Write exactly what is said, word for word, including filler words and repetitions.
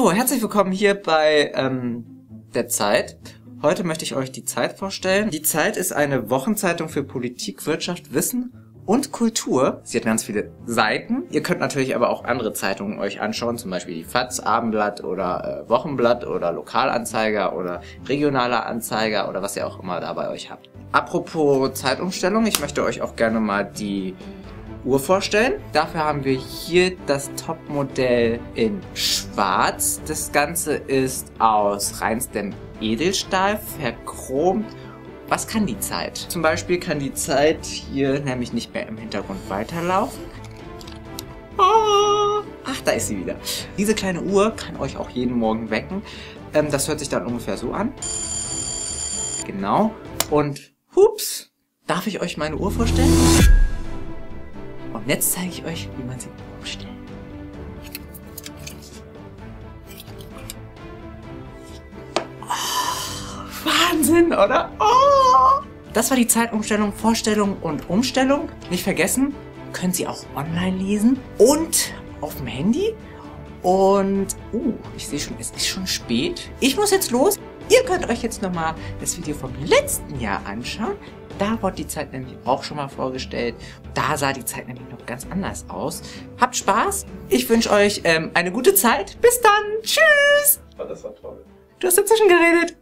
So, herzlich willkommen hier bei ähm, der Zeit. Heute möchte ich euch die Zeit vorstellen. Die Zeit ist eine Wochenzeitung für Politik, Wirtschaft, Wissen und Kultur. Sie hat ganz viele Seiten. Ihr könnt natürlich aber auch andere Zeitungen euch anschauen, zum Beispiel die FAZ, Abendblatt oder äh, Wochenblatt oder Lokalanzeiger oder regionaler Anzeiger oder was ihr auch immer da bei euch habt. Apropos Zeitumstellung, ich möchte euch auch gerne mal die Uhr vorstellen. Dafür haben wir hier das Topmodell in Schwarz. Das Ganze ist aus reinstem Edelstahl, verchromt. Was kann die Zeit? Zum Beispiel kann die Zeit hier nämlich nicht mehr im Hintergrund weiterlaufen. Ach, da ist sie wieder. Diese kleine Uhr kann euch auch jeden Morgen wecken. Ähm, das hört sich dann ungefähr so an. Genau. Und hups, darf ich euch meine Uhr vorstellen? Und jetzt zeige ich euch, wie man sie umstellt. Oh, Wahnsinn, oder? Oh. Das war die Zeitumstellung, Vorstellung und Umstellung. Nicht vergessen, können Sie auch online lesen und auf dem Handy. Und, uh, ich sehe schon, es ist schon spät. Ich muss jetzt los. Ihr könnt euch jetzt nochmal das Video vom letzten Jahr anschauen. Da wurde die Zeit nämlich auch schon mal vorgestellt. Da sah die Zeit nämlich noch ganz anders aus. Habt Spaß. Ich wünsche euch ähm, eine gute Zeit. Bis dann. Tschüss. Das war toll. Du hast dazwischen geredet.